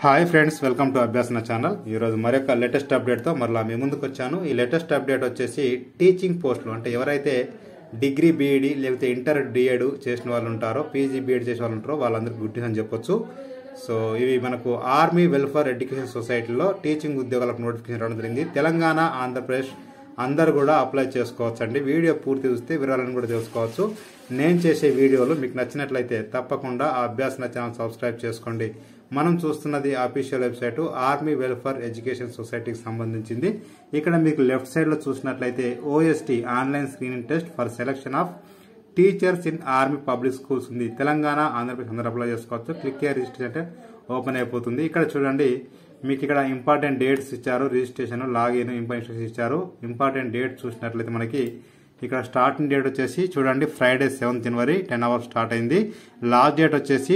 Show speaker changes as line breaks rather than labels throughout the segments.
Hi friends, welcome to Abhyasana channel. ఈరోజు మరొక latest అప్డేట్తో మరలా మీ ముందుకు వచ్చాను. ఈ లేటెస్ట్ అప్డేట్ వచ్చేసి టీచింగ్ పోస్టులు, అంటే ఎవరైతే డిగ్రీ బీఈడి లేకపోతే ఇంటర్ డిఎడ్ చేసిన వాళ్ళు ఉంటారో, పీజీ బీఎడ్ చేసిన వాళ్ళు ఉంటారో వాళ్ళందరికీ గుడ్ న్యూస్ అని చెప్పొచ్చు. సో ఇవి మనకు ఆర్మీ వెల్ఫేర్ ఎడ్యుకేషన్ సొసైటీలో టీచింగ్ ఉద్యోగాలకు నోటిఫికేషన్ రావడం జరిగింది. తెలంగాణ, ఆంధ్రప్రదేశ్ అందరూ కూడా అప్లై చేసుకోవచ్చు అండి. వీడియో పూర్తి చూస్తే వివరాలను కూడా తెలుసుకోవచ్చు. నేను చేసే వీడియోలు మీకు నచ్చినట్లయితే తప్పకుండా ఆ అభ్యాసన ఛానల్ సబ్స్క్రైబ్ చేసుకోండి. మనం చూస్తున్నది official website army welfare education సొసైటీకి సంబంధించింది. ఇక్కడ మీకు లెఫ్ట్ సైడ్ లో చూసినట్లయితే OST online screening test for selection of teachers in army public schools ఉంది. తెలంగాణ, ఆంధ్రప్రదేశ్ అందరూ అప్లై చేసుకోవచ్చు. క్లిక్ హియర్ రిజిస్ట్రేషన్ అంటే ఓపెన్ అయిపోతుంది. ఇక్కడ చూడండి, మీకు ఇక్కడ ఇంపార్టెంట్ డేట్స్ ఇచ్చారు, రిజిస్ట్రేషన్, లాగిన్, ఇన్స్ట్రక్షన్స్ ఇచ్చారు. ఇంపార్టెంట్ డేట్ చూసినట్లయితే మనకి ఇక్కడ స్టార్టింగ్ డేట్ వచ్చేసి చూడండి ఫ్రైడే 7 జనవరి 10 hours స్టార్ట్ అయింది. లాస్ట్ డేట్ వచ్చేసి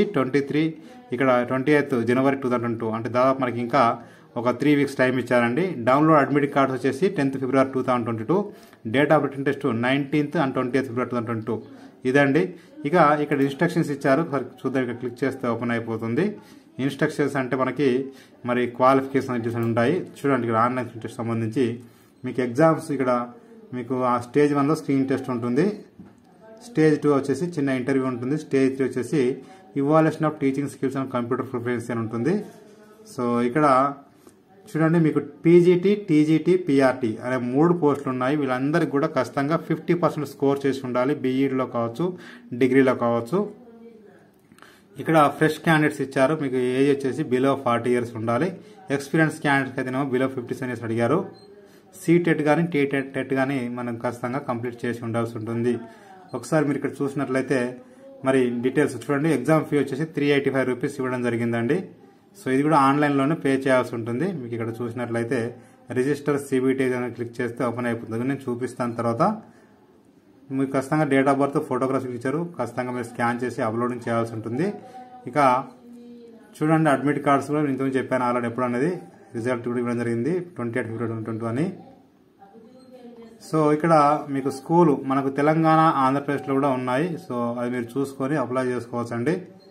28 జనవరి 2022, అంటే దాదాపు మనకి ఇంకా ఒక 3 weeks టైం ఇచ్చారండి. డౌన్లోడ్ అడ్మిట్ కార్డ్స్ వచ్చేసి 10th February 2022. Date of written test 19th and 20th February 2022. ఇదండి. ఇక ఇక్కడ ఇన్స్ట్రక్షన్స్ ఇచ్చారు, చూద్దాం. ఇక్కడ క్లిక్ చేస్తే ఓపెన్ అయిపోతుంది. ఇన్స్ట్రక్షన్స్ అంటే మనకి మరి క్వాలిఫికేషన్ ఉంటాయి. చూడండి, ఇక్కడ ఆన్లైన్ టెస్ట్ సంబంధించి మీకు ఎగ్జామ్స్, ఇక్కడ మీకు ఆ స్టేజ్ 1లో స్క్రీన్ టెస్ట్ ఉంటుంది. స్టేజ్ 2 వచ్చేసి చిన్న ఇంటర్వ్యూ ఉంటుంది. స్టేజ్ 3 వచ్చేసి evaluation of teaching skills and computer preference అని ఉంటుంది. సో ఇక్కడ చూడండి, మీకు పీజీటీ, టీజీటీ, పీఆర్టీ అనే 3 పోస్టులు ఉన్నాయి. వీళ్ళందరికీ కూడా ఖచ్చితంగా 50% స్కోర్ చేసి ఉండాలి. బీఈడీలో కావచ్చు, డిగ్రీలో కావచ్చు. ఇక్కడ ఫ్రెష్ క్యాండిడేట్స్ ఇచ్చారు. మీకు ఏజ్ వచ్చేసి బిలో 40 years ఉండాలి. ఎక్స్పీరియన్స్ క్యాండిడేట్స్ అయితే బిలో 57 years అడిగారు. సీటెట్ కానీ టెట్ కానీ మనం ఖచ్చితంగా కంప్లీట్ చేసి ఉండాల్సి ఉంటుంది. ఒకసారి మీరు ఇక్కడ చూసినట్లయితే మరి డీటెయిల్స్ చూడండి. ఎగ్జామ్ ఫీ వచ్చేసి 385 rupees ఇవ్వడం జరిగిందండి. సో ఇది కూడా ఆన్లైన్లోనే పే చేయాల్సి ఉంటుంది. మీకు ఇక్కడ చూసినట్లయితే రిజిస్టర్ సిబిటీ అని క్లిక్ చేస్తే ఓపెన్ అయిపోతుంది. నేను చూపిస్తాను తర్వాత. మీకు ఖచ్చితంగా డేట్ ఆఫ్ బర్త్, ఫోటోగ్రాఫ్స్ ఇచ్చారు. ఖచ్చితంగా మీరు స్కాన్ చేసి అప్లోడింగ్ చేయాల్సి ఉంటుంది. ఇక చూడండి, అడ్మిట్ కార్డ్స్ కూడా ఇంతకుముందు చెప్పాను ఆల్రెడీ ఎప్పుడు అనేది. రిజల్ట్ కూడా ఇవ్వడం జరిగింది 28 February 2022 అని. సో ఇక్కడ మీకు స్కూలు మనకు తెలంగాణ, ఆంధ్రప్రదేశ్లో కూడా ఉన్నాయి. సో అది మీరు చూసుకొని అప్లై చేసుకోవచ్చండి.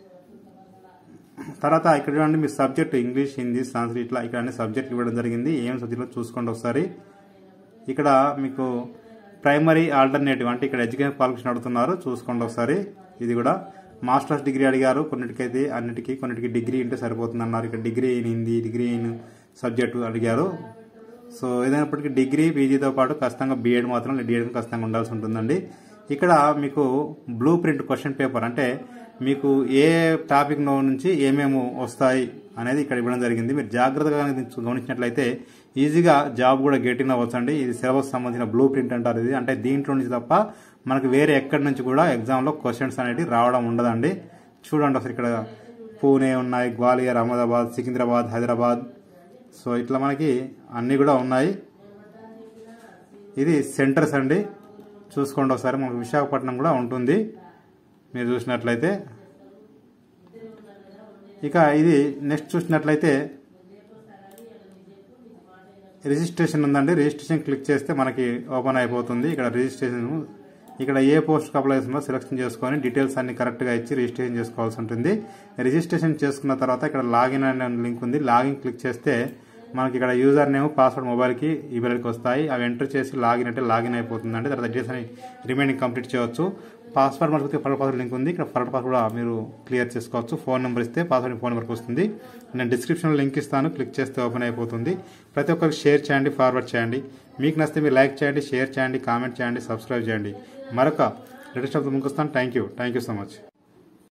తర్వాత ఇక్కడ చూడండి, మీ సబ్జెక్ట్ ఇంగ్లీష్, హిందీ, సంస్కృత్ ఇట్లా ఇక్కడ అన్ని సబ్జెక్టులు ఇవ్వడం జరిగింది. ఏం సబ్జెక్టులో చూసుకోండి ఒకసారి. ఇక్కడ మీకు ప్రైమరీ ఆల్టర్నేటివ్ అంటే ఇక్కడ ఎడ్యుకేషన్ క్వాలిఫికేషన్ అడుగుతున్నారు, చూసుకోండి ఒకసారి. ఇది కూడా మాస్టర్స్ డిగ్రీ అడిగారు కొన్నిటికైతే, కొన్నిటికి డిగ్రీ ఉంటే సరిపోతుంది అన్నారు. ఇక్కడ degree in Hindi, degree in subject అడిగారు. సో ఏదైనప్పటికీ డిగ్రీ, పీజీతో పాటు ఖచ్చితంగా బీఎడ్ మాత్రం డిఎడ్ ఖచ్చితంగా ఉండాల్సి ఉంటుందండి. ఇక్కడ మీకు బ్లూ ప్రింట్ క్వశ్చన్ పేపర్, అంటే మీకు ఏ టాపిక్ నుంచి ఏమేమి వస్తాయి అనేది ఇక్కడ ఇవ్వడం జరిగింది. మీరు జాగ్రత్తగా గమనించినట్లయితే ఈజీగా జాబ్ కూడా గెట్ ఇన్ అవ్వచ్చండి. ఇది సిలబస్ సంబంధించిన బ్లూ ప్రింట్ అంటారు ఇది. అంటే దీంట్లో నుంచి తప్ప మనకు వేరే ఎక్కడి నుంచి కూడా ఎగ్జామ్లో క్వశ్చన్స్ అనేవి రావడం ఉండదండి. చూడండి అసలు ఇక్కడ పూణే ఉన్నాయి, గ్వాలియర్, అహ్మదాబాద్, సికింద్రాబాద్, హైదరాబాద్. సో ఇట్లా మనకి అన్నీ కూడా ఉన్నాయి. ఇది సెంటర్స్ అండి, చూసుకోండి ఒకసారి. మనకు విశాఖపట్నం కూడా ఉంటుంది మీరు చూసినట్లయితే. ఇక ఇది నెక్స్ట్ చూసినట్లయితే రిజిస్ట్రేషన్ ఉందండి. రిజిస్ట్రేషన్ క్లిక్ చేస్తే మనకి ఓపెన్ అయిపోతుంది. ఇక్కడ రిజిస్ట్రేషన్, ఇక్కడ ఏ పోస్ట్కి అప్లై చేస్తుందో సెలెక్షన్ చేసుకొని డీటెయిల్స్ అన్ని కరెక్ట్గా ఇచ్చి రిజిస్ట్రేషన్ చేసుకోవాల్సి ఉంటుంది. రిజిస్ట్రేషన్ చేసుకున్న తర్వాత ఇక్కడ లాగిన్ అనే లింక్ ఉంది. లాగిన్ క్లిక్ చేస్తే మనకి ఇక్కడ యూజర్ నేమ్, పాస్వర్డ్ మొబైల్కి, ఈమెయిల్కి వస్తాయి. అవి ఎంటర్ చేసి లాగిన్ అంటే లాగిన్ అయిపోతుందండి. తర్వాత డీటెయిల్స్ అని రిమైనింగ్ కంప్లీట్ చేయవచ్చు. పాస్వర్డ్ మనకి ఫర్వర్డ్ పాస్వర్డ్ లింక్ ఉంది. ఇక్కడ ఫర్వర్డ్ పాస్వర్డ్ కూడా మీరు క్లియర్ చేసుకోవచ్చు. ఫోన్ నెంబర్ ఇస్తే పాస్వర్డ్ ఫోన్ నెంబర్కి వస్తుంది. నేను డిస్క్రిప్షన్లో లింక్ ఇస్తాను, క్లిక్ చేస్తే ఓపెన్ అయిపోతుంది. ప్రతి ఒక్కరికి షేర్ చేయండి, ఫార్వర్డ్ చేయండి. మీకు నచ్చితే మీరు లైక్ చేయండి, షేర్ చేయండి, కామెంట్ చేయండి, సబ్స్క్రైబ్ చేయండి. మరొక లేటెస్ట్ ఆఫ్ ముందుకు వస్తాను. Thank you so much.